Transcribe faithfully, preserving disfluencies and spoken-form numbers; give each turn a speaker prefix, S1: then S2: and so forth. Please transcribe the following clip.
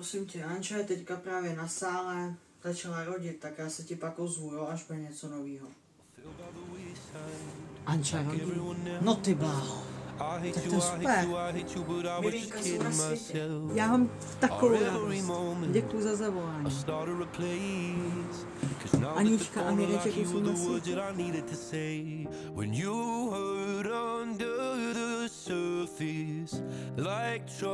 S1: prosím tě, Anča je teďka právě na sále, začala rodit, tak já se ti pak ozvu, jo, až bude něco novýho. Anča rodí? No ty bláho. Tak to je super. Milinka jsou na světě. Já mám takovou radost. Děkuju za zavolání. Anička a Mireček jsou na světě. Like